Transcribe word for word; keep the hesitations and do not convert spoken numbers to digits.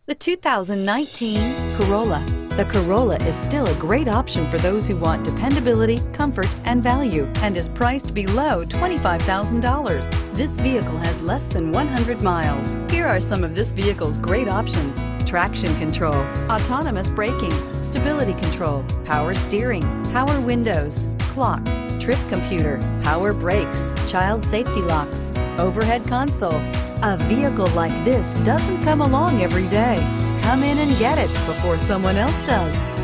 The two thousand nineteen Corolla. The Corolla is still a great option for those who want dependability, comfort, and value, and is priced below twenty-five thousand dollars. This vehicle has less than one hundred miles. Here are some of this vehicle's great options: traction control, autonomous braking, stability control, power steering, power windows, clock, trip computer, power brakes, child safety locks, overhead console. A vehicle like this doesn't come along every day. Come in and get it before someone else does.